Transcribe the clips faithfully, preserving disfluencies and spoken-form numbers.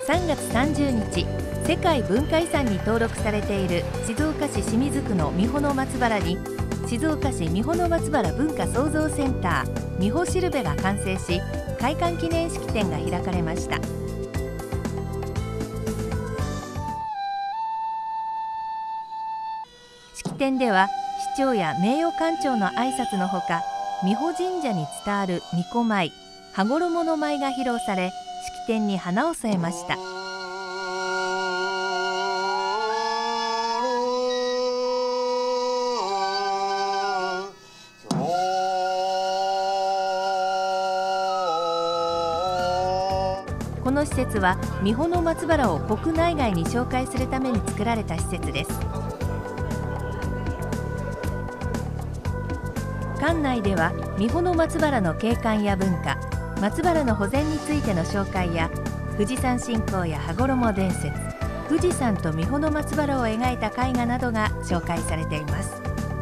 さんがつさんじゅうにち、世界文化遺産に登録されている静岡市清水区の三保松原に、静岡市三保松原文化創造センター三保しるべが完成し、開館記念式典が開かれました。式典では市長や名誉館長の挨拶のほか、三保神社に伝わる巫女舞、羽衣の舞が披露され、式典に花を添えました。この施設は三保松原を国内外に紹介するために作られた施設です。館内では三保松原の景観や文化、松原の保全についての紹介や、富士山信仰や羽衣伝説、富士山と三保松原を描いた絵画などが紹介されています。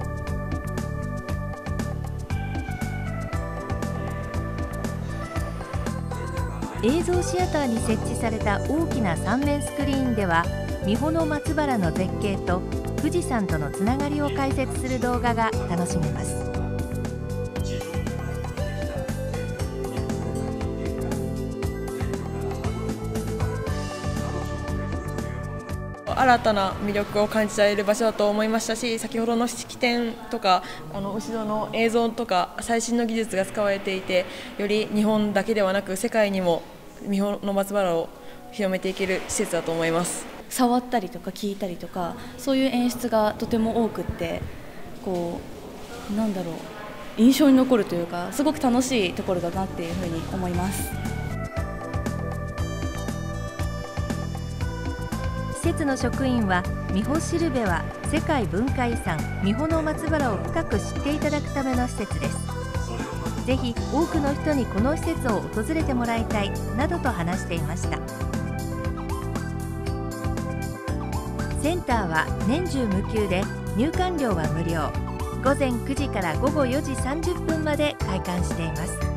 映像シアターに設置された大きなさんめんスクリーンでは、三保松原の絶景と富士山とのつながりを解説する動画が楽しめます。 新たな魅力を感じられる場所だと思いましたし、先ほどの式典とかあの後ろの映像とか最新の技術が使われていて、より日本だけではなく世界にも三保松原を広めていける施設だと思います。 触ったりとか聞いたりとか、そういう演出がとても多くって、こうなんだろう、印象に残るというか、すごく楽しいところだなっていうふうに思います。 施設の職員は、三保しるべは世界文化遺産三保松原を深く知っていただくための施設です。ぜひ多くの人にこの施設を訪れてもらいたいなどと話していました。センターは年中無休で、入館料は無料。ごぜんくじからごごよじさんじゅっぷんまで開館しています。